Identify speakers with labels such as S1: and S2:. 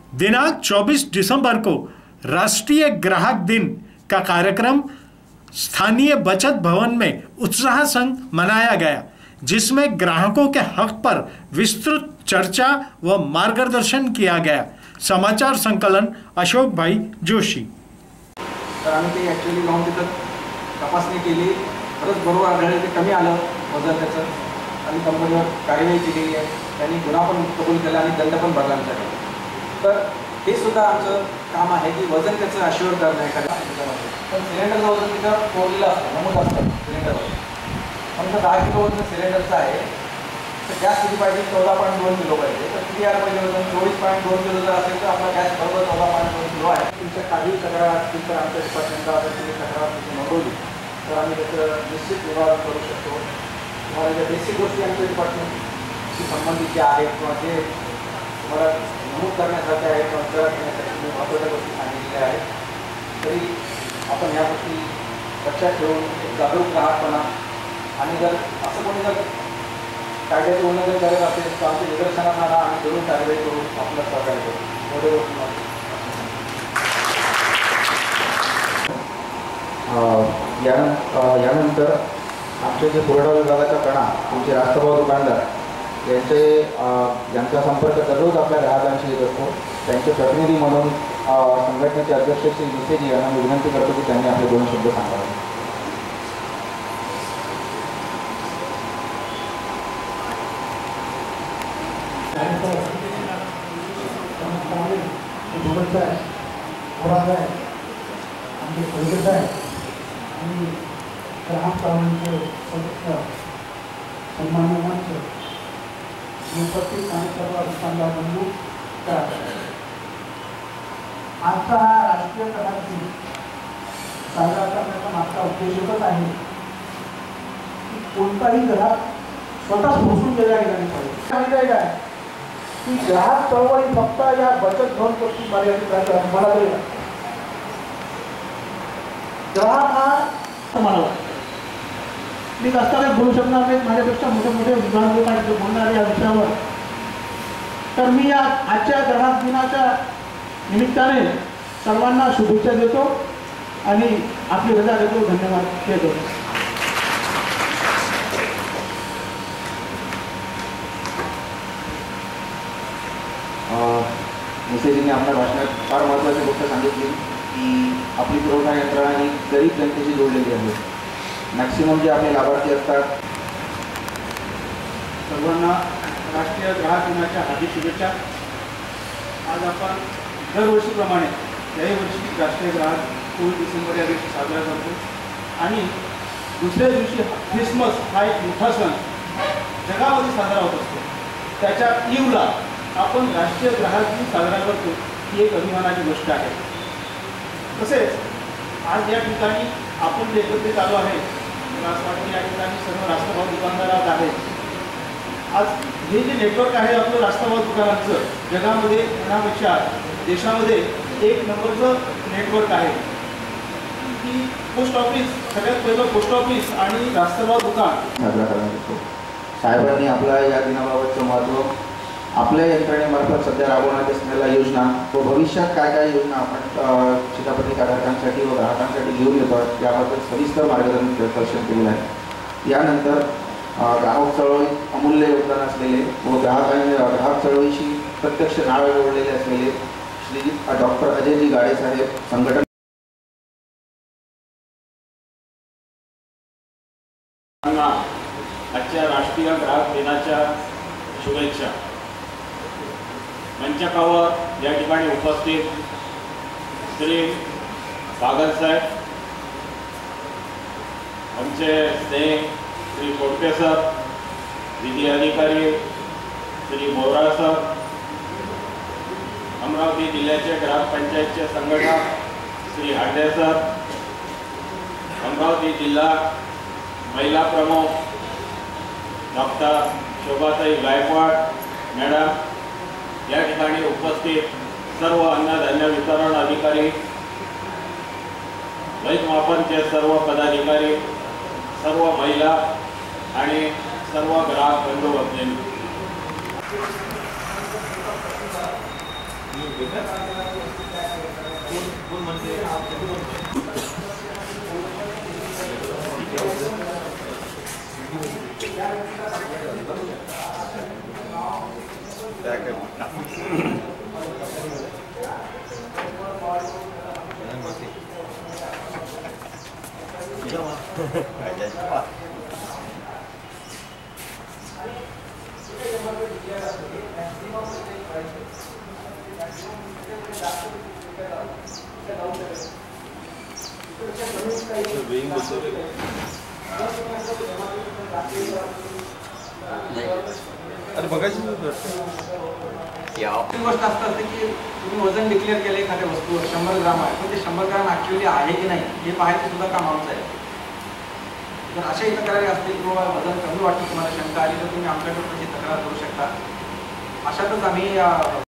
S1: दिनांक 24 दिसंबर को राष्ट्रीय ग्राहक दिन का कार्यक्रम स्थानीय बचत भवन में उत्साह संग मनाया गया, जिसमें ग्राहकों के हक पर विस्तृत चर्चा व मार्गदर्शन किया गया। समाचार संकलन अशोक भाई जोशी।
S2: तर आम्ही ते ॲक्च्युअली जाऊन तिथं तपासणी केली, खरंच बरोबर आढळलं की कमी आलं वजन त्याचं आणि कंपनीवर कार्यवाही केलेली आहे। त्यांनी गुन्हा पण कबूल केला आणि दंड पण भरला आमच्याकडे। तर हे सुद्धा आमचं काम आहे की वजन त्याचं अश्युअर करणं एखाद्या पण सिलेंडरचं वजन तिथं कोरलेलं असतं, नमूद असतं सिलेंडरवर। समजा 10 किलो वजन सिलेंडरचं आहे तर गॅस किती पाहिजे 14.2 किलो पाहिजे, तर किती यायला पाहिजे वजन 24.2 किलो जर असेल तर आपला गॅस बरोबर 14.2 किलो आहे। तुमच्या काही तक्रार असतील तर आमच्या डिपार्टमेंटला जर तुम्ही तक्रार तुमची नोंदवली तर आम्ही त्याचं निश्चित निवारण करू शकतो। तुम्हाला ज्या बेसिक गोष्टी आमच्या डिपार्टमेंटशी संबंधित ज्या आहेत किंवा जे तुम्हाला नमूद करण्यासारख्या आहेत किंवा विचार करण्यासाठी तुम्ही महत्त्वाच्या गोष्टी सांगितलेल्या आहेत, तरी आपण ह्या गोष्टी लक्षात ठेवून एक जागरूक ग्राहकपणा आणि जर असं कोणी जर कायद्याचं उल्लंघन करत असेल तर आमच्या निदर्शनास आणा आणि जरूर कारवाई करू, आपलं सहकार्य करू। एवढे गोष्टी
S3: यानंतर आमचे जे पुरवठा विभागाचा कणा तुमचे रास्तभाव दुकानदार यांचा संपर्क दररोज आपल्या ग्राहकांशी येत असतो। त्यांचे प्रतिनिधी म्हणून संघटनेचे अध्यक्ष श्री विसेजी यांना मी विनंती करतो की त्यांनी आपले 2 शब्द सांगावे।
S4: ग्राहक सदस्य सन्मान्य मंच उपस्थित आणि सर्व दुकानदार बंधू, आजचा हा राष्ट्रीय ग्राहक दिन साजरा करण्याचा मागचा उद्देश एकच आहे की कोणताही ग्राहक स्वतः सोसून गेला नाही पाहिजे। काय की ग्राहक चळवळी फक्त या बचत भवन गोष्टी मर्यादित राहतात। मला तरी ग्राहक हा मला मी जास्त काही बोलू शकणार नाही, माझ्यापेक्षा मोठे मोठे विद्वान लोक आहेत बोलणारे या विषयावर। तर मी या आजच्या ग्राहक दिनाच्या निमित्ताने सर्वांना शुभेच्छा देतो आणि आपली रजा देतो। धन्यवाद देतो।
S3: मेसेजीने आपल्या भाषणात फार महत्त्वाची गोष्ट सांगितली की आपली पुरवठा यंत्रणा ही गरीब जनतेशी जोडलेली आहे। मॅक्सिमम जे आपले लाभार्थी असतात
S4: सर्वांना राष्ट्रीय ग्राहक दिनाच्या हार्दिक शुभेच्छा। आज आपण दरवर्षीप्रमाणे याही वर्षी राष्ट्रीय ग्राहक 24 डिसेंबर या दिवशी साजरा करतो आणि दुसऱ्या दिवशी ख्रिसमस हा एक मोठा सण जगामध्ये साजरा होत असतो। त्याच्या ईवला आपण राष्ट्रीय ग्राहक दिन साजरा करतो ही एक अभिमानाची गोष्ट आहे। तसेच आज या ठिकाणी आपण जे एकत्रित आलो आहे मला असं वाटतं या ठिकाणी सर्व रास्तभाव दुकानदार आहेत। आज हे जे नेटवर्क आहे आपलं रास्तभाव दुकानांचं जगामध्ये पुण्यापेक्षा देशामध्ये 1 नंबरचं नेटवर्क आहे की पोस्ट ऑफिस सगळ्यात पहिलं पोस्ट ऑफिस आणि रास्तभाव दुकान
S3: साजरा करण्यात येतो। साहेबांनी आपल्या या दिनाबाबतचं महत्त्व आपल्या यंत्रणेमार्फत सध्या राबवण्यात असलेल्या योजना व भविष्यात काय काय योजना आपण शिधापत्रिकाधारकांसाठी व ग्राहकांसाठी घेऊन येतो याबद्दल सविस्तर मार्गदर्शन केलेलं आहे। यानंतर ग्राहक चळवळीत अमूल्य योगदान असलेले व ग्राहक चळवळीशी प्रत्यक्ष नाळ जोडलेले असलेले श्री डॉक्टर अजयजी गाडे साहेब संघटन
S5: आजच्या राष्ट्रीय ग्राहक दिनाच्या शुभेच्छा। मंचकावर या ठिकाणी उपस्थित श्री बागलसाहेब, आमचे स्नेह श्री कोटके सर, विधी अधिकारी श्री मोरा सर, अमरावती जिल्ह्याचे ग्राम पंचायतचे संघटक श्री हांडे सर, अमरावती जिल्हा महिला प्रमुख डॉक्टर शोभाताई गायकवाड मॅडम, या ठिकाणी उपस्थित सर्व अन्नधान्य वितरण अधिकारी, वैध मापनचे सर्व पदाधिकारी, सर्व महिला आणि सर्व ग्राहक बंधू भगिनी,
S2: अरे बघायची गोष्ट असते की तुम्ही वजन डिक्लेअर केलं एखाद्या वस्तूवर 100 ग्राम आहे, पण ते 100 ग्राम ऍक्च्युअली आहे की नाही हे पाहायचं सुद्धा काम आमचं आहे. जर अशाही तक्रारी असतील किंवा वजन कमी वाटतं तुम्हाला शंका आली तर तुम्ही आमच्याकडे तशी तक्रार करू शकता. अशातच आम्ही